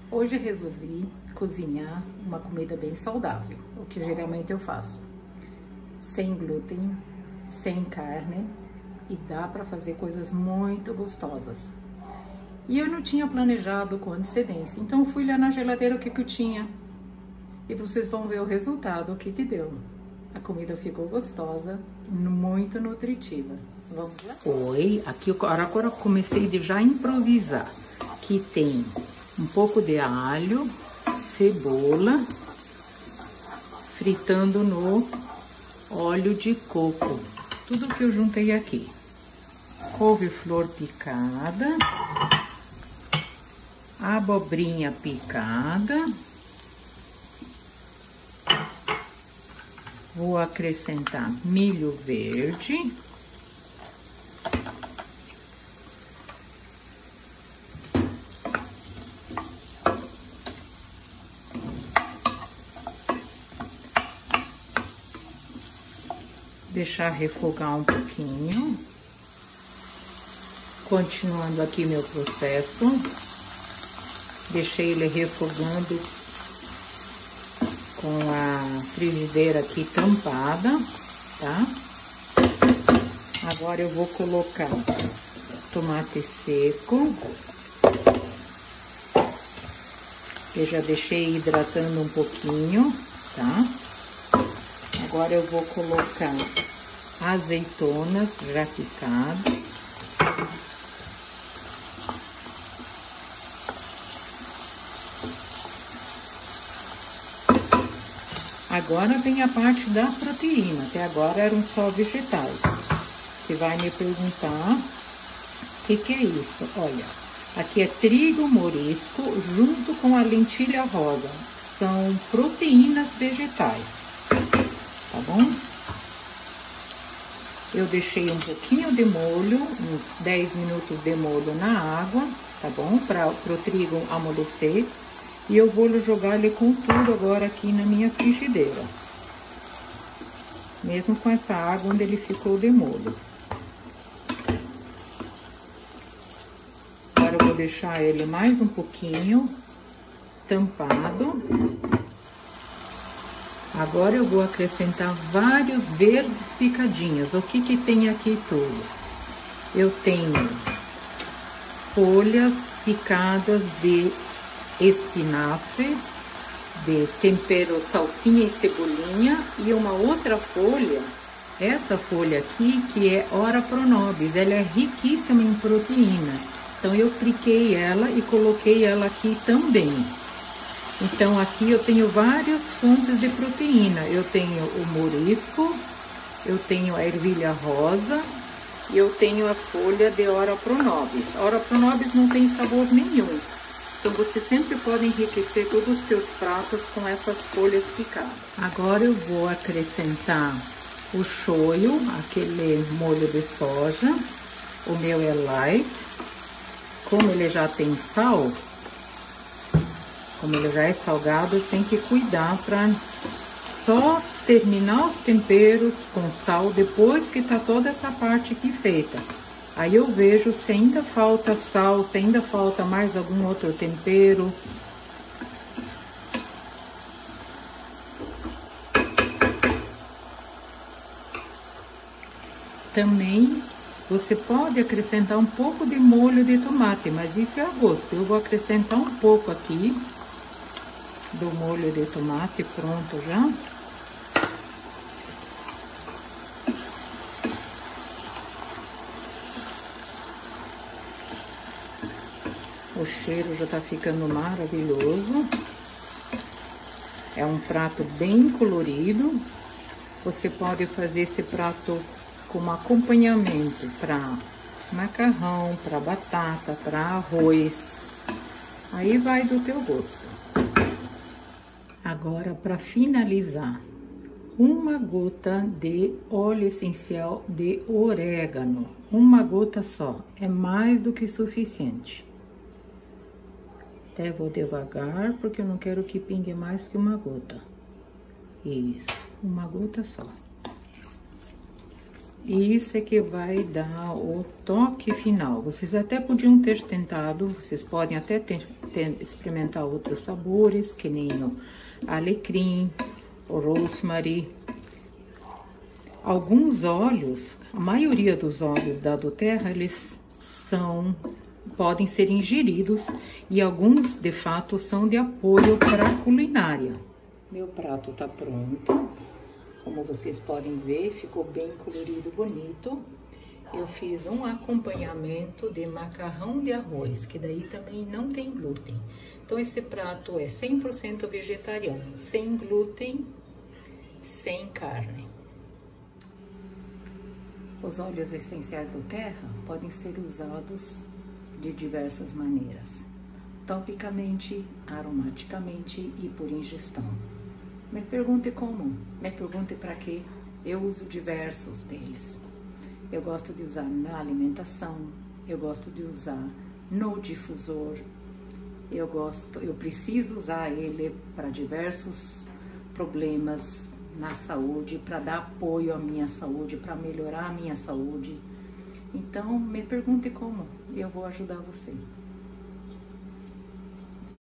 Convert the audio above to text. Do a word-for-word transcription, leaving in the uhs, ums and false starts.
Hoje eu resolvi cozinhar uma comida bem saudável, o que geralmente eu faço. Sem glúten, sem carne, e dá para fazer coisas muito gostosas. E eu não tinha planejado com antecedência, então fui lá na geladeira o que que eu tinha. E vocês vão ver o resultado, o que que deu. A comida ficou gostosa, muito nutritiva. Vamos lá? Oi, aqui agora, agora eu comecei de já improvisar. Aqui tem um pouco de alho, cebola, fritando no óleo de coco. Tudo que eu juntei aqui. Couve-flor picada, abobrinha picada. Vou acrescentar milho verde. Deixar refogar um pouquinho. Continuando aqui meu processo. Deixei ele refogando com a frigideira aqui tampada, tá? Agora eu vou colocar tomate seco. Eu já deixei hidratando um pouquinho, tá? Agora eu vou colocar azeitonas já picadas. Agora vem a parte da proteína. Até agora eram só vegetais. Você vai me perguntar o que que é isso? Olha, aqui é trigo morisco junto com a lentilha rosa. São proteínas vegetais. Tá bom? Eu deixei um pouquinho de molho, uns dez minutos de molho na água, tá bom? Para o trigo amolecer. E eu vou jogar ele com tudo agora aqui na minha frigideira. Mesmo com essa água onde ele ficou de molho. Agora eu vou deixar ele mais um pouquinho tampado. Agora eu vou acrescentar vários verdes picadinhos. O que que tem aqui tudo? Eu tenho folhas picadas de espinafre, de tempero salsinha e cebolinha, e uma outra folha, essa folha aqui, que é Ora Pronobis. Ela é riquíssima em proteína. Então eu friquei ela e coloquei ela aqui também. Então, aqui eu tenho várias fontes de proteína. Eu tenho o morisco, eu tenho a ervilha rosa e eu tenho a folha de Ora Pronobis. A Ora Pronobis não tem sabor nenhum. Então, você sempre pode enriquecer todos os seus pratos com essas folhas picadas. Agora eu vou acrescentar o shoyu, aquele molho de soja. O meu é light. Como ele já tem sal... Como ele já é salgado, tem que cuidar para só terminar os temperos com sal depois que tá toda essa parte aqui feita. Aí eu vejo se ainda falta sal, se ainda falta mais algum outro tempero. Também você pode acrescentar um pouco de molho de tomate, mas isso é a gosto. Eu vou acrescentar um pouco aqui do molho de tomate pronto já. O cheiro já tá ficando maravilhoso. É um prato bem colorido. Você pode fazer esse prato como acompanhamento para macarrão, para batata, para arroz. Aí vai do teu gosto. Agora, para finalizar, uma gota de óleo essencial de orégano. Uma gota só, é mais do que suficiente. Até vou devagar, porque eu não quero que pingue mais que uma gota. Isso, uma gota só. Isso é que vai dar o toque final. Vocês até podiam ter tentado, vocês podem até ter experimentar outros sabores, que nem o alecrim, o rosemary. Alguns óleos, a maioria dos óleos da doTERRA, eles são, podem ser ingeridos e alguns, de fato, são de apoio para a culinária. Meu prato tá pronto. Como vocês podem ver, ficou bem colorido, bonito. Eu fiz um acompanhamento de macarrão de arroz, que daí também não tem glúten. Então, esse prato é cem por cento vegetariano, sem glúten, sem carne. Os óleos essenciais doTERRA podem ser usados de diversas maneiras, topicamente, aromaticamente e por ingestão. Me pergunte como, me pergunte para quê. Eu uso diversos deles. Eu gosto de usar na alimentação, eu gosto de usar no difusor, eu gosto, eu preciso usar ele para diversos problemas na saúde, para dar apoio à minha saúde, para melhorar a minha saúde. Então, me pergunte como, eu vou ajudar você.